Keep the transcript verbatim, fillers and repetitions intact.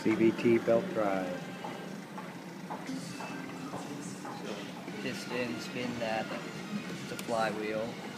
C V T belt drive. So piston, spin that, it's a flywheel.